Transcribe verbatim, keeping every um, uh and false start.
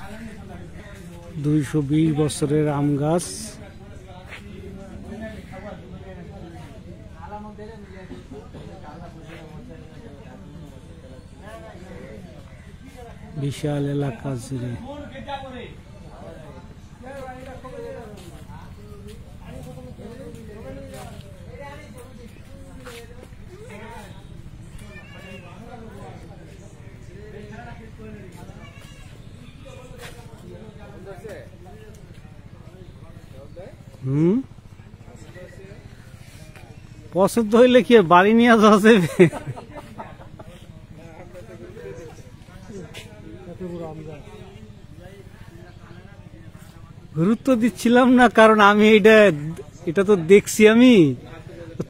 দুইশো বিশ বছরের আম গাছ। বিশাল এলাকা জুড়ে। হুম, পছন্দ হইলে কি বাড়ি নিয়ে যাওয়া যাবে? গুরুত্ব দিচ্ছিলাম না, কারণ আমি এটা এটা তো দেখছি আমি।